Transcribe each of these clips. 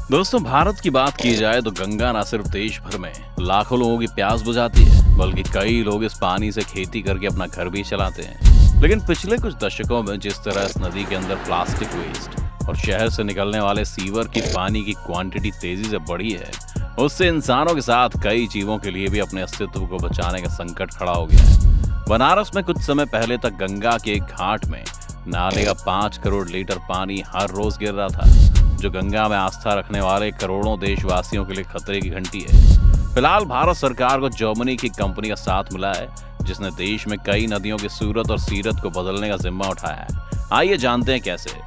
दोस्तों, भारत की बात की जाए तो गंगा न सिर्फ देश भर में लाखों लोगों की प्यास बुझाती है, बल्कि कई लोग इस पानी से खेती करके अपना घर भी चलाते हैं। लेकिन पिछले कुछ दशकों में जिस तरह इस नदी के अंदर प्लास्टिक वेस्ट और शहर से निकलने वाले सीवर की पानी की क्वांटिटी तेजी से बढ़ी है, उससे इंसानों के साथ कई जीवों के लिए भी अपने अस्तित्व को बचाने का संकट खड़ा हो गया है। बनारस में कुछ समय पहले तक गंगा के एक घाट में नाले का 5 करोड़ लीटर पानी हर रोज गिर रहा था, जो गंगा में आस्था रखने वाले करोड़ों देशवासियों के लिए खतरे की घंटी है। फिलहाल भारत सरकार को जर्मनी की कंपनी का साथ मिला है, जिसने देश में कई नदियों की सूरत और सीरत को बदलने का जिम्मा उठाया है। आइए जानते हैं कैसे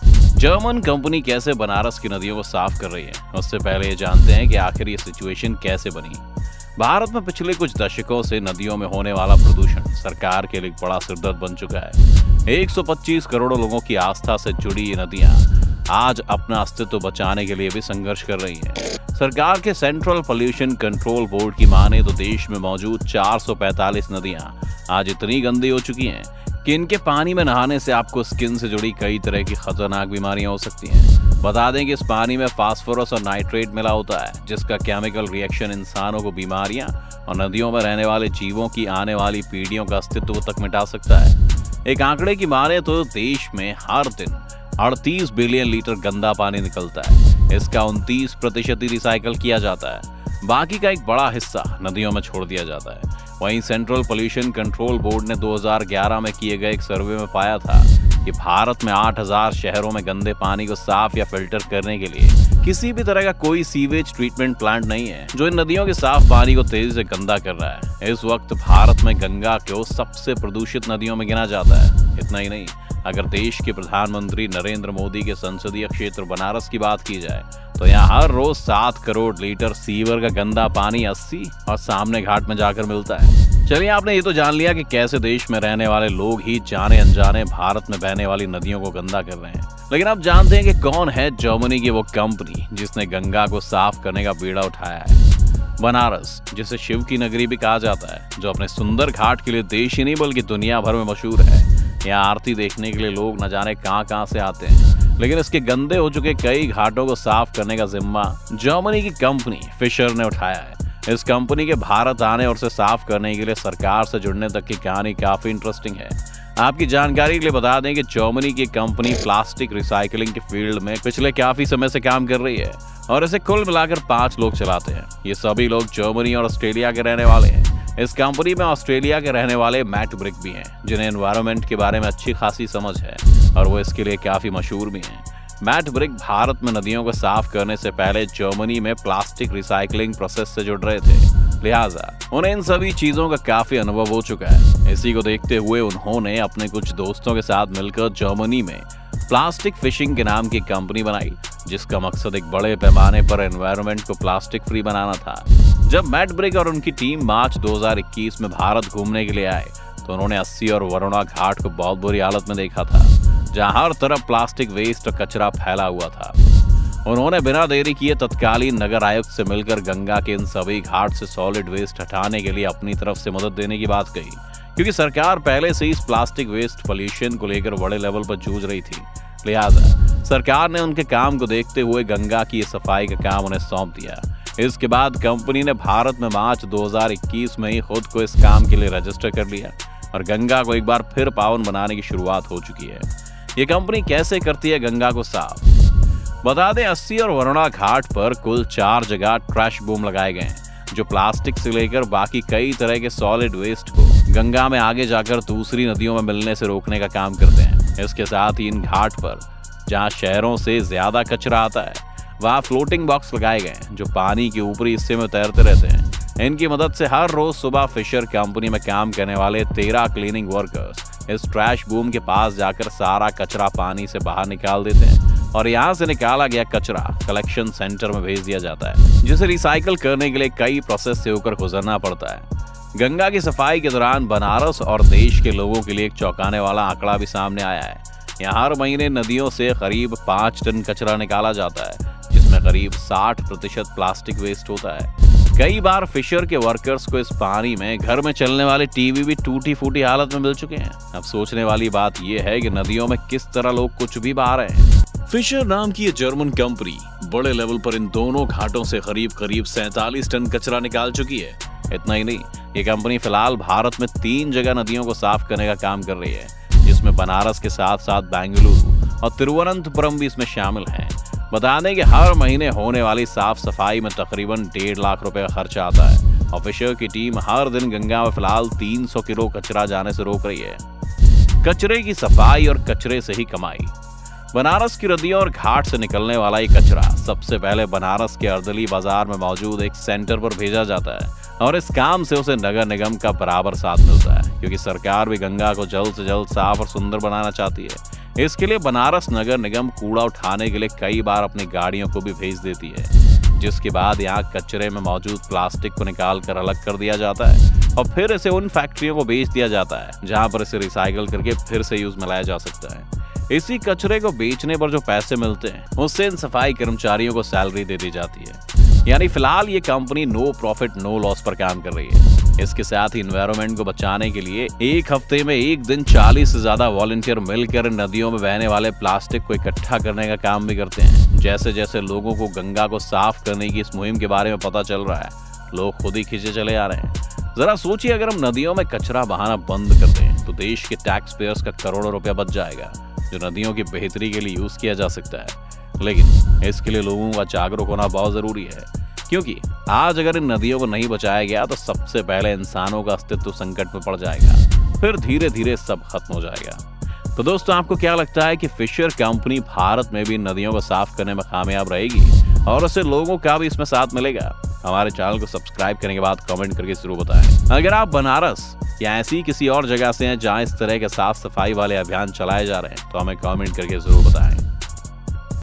जर्मन कंपनी कैसे बनारस की नदियों को साफ कर रही है। उससे पहले ये जानते हैं कि आखिर ये सिचुएशन कैसे बनी। भारत में पिछले कुछ दशकों से नदियों में होने वाला प्रदूषण सरकार के लिए एक बड़ा सिरदर्द बन चुका है। 125 करोड़ लोगों की आस्था से जुड़ी ये नदियां आज अपना अस्तित्व बचाने के लिए भी संघर्ष कर रही हैं। सरकार के सेंट्रल पोल्यूशन कंट्रोल बोर्ड की माने तो देश में मौजूद 445 नदियां आज इतनी गंदी हो चुकी हैं कि इनके पानी में नहाने से आपको स्किन से जुड़ी कई तरह की खतरनाक बीमारियां हो सकती हैं। बता दें कि इस पानी में फास्फोरस और नाइट्रेट मिला होता है, जिसका केमिकल रिएक्शन इंसानों को बीमारियां और नदियों में रहने वाले जीवों की आने वाली पीढ़ियों का अस्तित्व तक मिटा सकता है। एक आंकड़े की माने तो देश में हर दिन 38 बिलियन लीटर गंदा पानी निकलता है। इसका 29% ही रिसाइकल किया जाता है, बाकी का एक बड़ा हिस्सा नदियों में छोड़ दिया जाता है। वहीं सेंट्रल पोल्यूशन कंट्रोल बोर्ड ने 2011 में किए गए एक सर्वे में पाया था कि भारत में 8000 शहरों में गंदे पानी को साफ या फिल्टर करने के लिए किसी भी तरह का कोई सीवेज ट्रीटमेंट प्लांट नहीं है, जो इन नदियों के साफ पानी को तेजी से गंदा कर रहा है। इस वक्त भारत में गंगा को सबसे प्रदूषित नदियों में गिना जाता है। इतना ही नहीं, अगर देश के प्रधानमंत्री नरेंद्र मोदी के संसदीय क्षेत्र बनारस की बात की जाए तो यहाँ हर रोज 7 करोड़ लीटर सीवर का गंदा पानी 80 और सामने घाट में जाकर मिलता है। चलिए, आपने ये तो जान लिया कि कैसे देश में रहने वाले लोग ही जाने अनजाने भारत में बहने वाली नदियों को गंदा कर रहे हैं। लेकिन अब जानते हैं कि कौन है जर्मनी की वो कंपनी जिसने गंगा को साफ करने का बीड़ा उठाया है। बनारस, जिसे शिव की नगरी भी कहा जाता है, जो अपने सुंदर घाट के लिए देश ही नहीं बल्कि दुनिया भर में मशहूर है। यहाँ आरती देखने के लिए लोग न जाने कहां से आते हैं, लेकिन इसके गंदे हो चुके कई घाटों को साफ करने का जिम्मा जर्मनी की कंपनी फिशर ने उठाया है। इस कंपनी के भारत आने और उसे साफ करने के लिए सरकार से जुड़ने तक की कहानी काफी इंटरेस्टिंग है। आपकी जानकारी के लिए बता दें कि जर्मनी की कंपनी प्लास्टिक रिसाइकलिंग के फील्ड में पिछले काफी समय से काम कर रही है और इसे कुल मिलाकर 5 लोग चलाते हैं। ये सभी लोग जर्मनी और ऑस्ट्रेलिया के रहने वाले हैं। इस कंपनी में ऑस्ट्रेलिया के रहने वाले मैट ब्रिक भी हैं, जिन्हें एनवायरनमेंट के बारे में अच्छी खासी समझ है और वो इसके लिए काफी मशहूर भी हैं। मैट ब्रिक भारत में नदियों को साफ करने से पहले जर्मनी में प्लास्टिक रिसाइकलिंग प्रोसेस से जुड़ रहे थे, लिहाजा उन्हें इन सभी चीजों का काफी अनुभव हो चुका है। इसी को देखते हुए उन्होंने अपने कुछ दोस्तों के साथ मिलकर जर्मनी में प्लास्टिक फिशिंग के नाम की कंपनी बनाई, जिसका मकसद एक बड़े पैमाने पर एनवायरनमेंट को प्लास्टिक फ्री बनाना था। जब मैट ब्रिक और उनकी टीम मार्च 2021 में भारत घूमने के लिए आए तो उन्होंने 80 और वरुणा घाट को बहुत बुरी हालत में देखा था, जहां हर तरफ प्लास्टिक वेस्ट और कचरा फैला हुआ था। उन्होंने बिना देरी किए तत्कालीन नगर आयुक्त से मिलकर गंगा के इन सभी घाट से सॉलिड वेस्ट हटाने के लिए अपनी तरफ से मदद देने की बात कही, क्योंकि सरकार पहले से इस प्लास्टिक वेस्ट पोल्यूशन को लेकर बड़े लेवल पर जूझ रही थी। लिहाजा सरकार ने उनके काम को देखते हुए गंगा की सफाई का काम उन्हें सौंप दिया। इसके बाद कंपनी ने भारत में मार्च 2021 में ही खुद को इस काम के लिए रजिस्टर कर लिया और गंगा को एक बार फिर पावन बनाने की शुरुआत हो चुकी है। ये कंपनी कैसे करती है गंगा को साफ? बता दें, 80 और वरुणा घाट पर कुल 4 जगह ट्रैश बूम लगाए गए हैं, जो प्लास्टिक से लेकर बाकी कई तरह के सॉलिड वेस्ट को गंगा में आगे जाकर दूसरी नदियों में मिलने से रोकने का काम करते हैं। इसके साथ ही इन घाट पर जहां शहरों से ज्यादा कचरा आता है, वहां फ्लोटिंग बॉक्स लगाए गए हैं, जो पानी के ऊपरी हिस्से में तैरते रहते हैं। इनकी मदद से हर रोज सुबह फिशर कंपनी में काम करने वाले 13 क्लीनिंग वर्कर्स इस ट्रैश बूम के पास जाकर सारा कचरा पानी से बाहर निकाल देते हैं और यहाँ से निकाला गया कचरा कलेक्शन सेंटर में भेज दिया जाता है, जिसे रिसाइकल करने के लिए कई प्रोसेस से होकर गुजरना पड़ता है। गंगा की सफाई के दौरान बनारस और देश के लोगों के लिए एक चौंकाने वाला आंकड़ा भी सामने आया है। यहाँ हर महीने नदियों से करीब 5 टन कचरा निकाला जाता है, जिसमें करीब 60% प्लास्टिक वेस्ट होता है। कई बार फिशर के वर्कर्स को इस पानी में घर में चलने वाले टीवी भी टूटी फूटी हालत में मिल चुके हैं। अब सोचने वाली बात यह है कि नदियों में किस तरह लोग कुछ भी बहा रहे हैं। फिशर नाम की ये जर्मन कंपनी बड़े लेवल पर इन दोनों घाटों से करीब 47 टन कचरा निकाल चुकी है। इतना ही नहीं, ये कंपनी फिलहाल भारत में 3 जगह नदियों को साफ करने का काम कर रही है, जिसमें बनारस के साथ साथ बेंगलुरु और तिरुवनंतपुरम भी इसमें शामिल हैं। बता दें कि हर महीने होने वाली साफ सफाई में तकरीबन 1.5 लाख रुपए का खर्चा आता है और फिशर की टीम हर दिन गंगा में फिलहाल 300 किलो कचरा जाने से रोक रही है। कचरे की सफाई और कचरे से ही कमाई। बनारस की नदियों और घाट से निकलने वाला ये कचरा सबसे पहले बनारस के अर्दली बाजार में मौजूद एक सेंटर पर भेजा जाता है और इस काम से उसे नगर निगम का बराबर साथ मिलता है, क्योंकि सरकार भी गंगा को जल्द से जल्द साफ और सुंदर बनाना चाहती है। इसके लिए बनारस नगर निगम कूड़ा उठाने के लिए कई बार अपनी गाड़ियों को भी भेज देती है, जिसके बाद यहाँ कचरे में मौजूद प्लास्टिक को निकाल कर अलग कर दिया जाता है और फिर इसे उन फैक्ट्रियों को बेच दिया जाता है जहाँ पर इसे रिसाइकल करके फिर से यूज में लाया जा सकता है। इसी कचरे को बेचने पर जो पैसे मिलते हैं उससे इन सफाई कर्मचारियों को सैलरी दे दी जाती है। यानी फिलहाल ये company no profit no loss पर काम कर रही है। इसके साथ ही एनवायरनमेंट को बचाने के लिए एक हफ्ते में एक दिन 40 से ज्यादा वॉलंटियर मिलकर नदियों में बहने वाले प्लास्टिक को इकट्ठा करने का काम भी करते हैं। जैसे जैसे लोगों को गंगा को साफ करने की इस मुहिम के बारे में पता चल रहा है, लोग खुद ही खींचे चले आ रहे हैं। जरा सोचिए, अगर हम नदियों में कचरा बहाना बंद कर दें तो देश के टैक्स पेयर्स का करोड़ों रुपया बच जाएगा, जो नदियों की बेहतरी के लिए यूज किया जा सकता है। लेकिन इसके लिए लोगों का जागरूक होना बहुत जरूरी है, क्योंकि आज अगर इन नदियों को नहीं बचाया गया तो सबसे पहले इंसानों का अस्तित्व संकट में पड़ जाएगा, फिर धीरे धीरे सब खत्म हो जाएगा। तो दोस्तों, आपको क्या लगता है कि फिशर कंपनी भारत में भी नदियों को साफ करने में कामयाब रहेगी और उससे लोगों का भी इसमें साथ मिलेगा? हमारे चैनल को सब्सक्राइब करने के बाद कमेंट करके जरूर बताएं। अगर आप बनारस या ऐसी किसी और जगह से हैं जहां इस तरह के साफ सफाई वाले अभियान चलाए जा रहे हैं तो हमें कमेंट करके जरूर बताएं।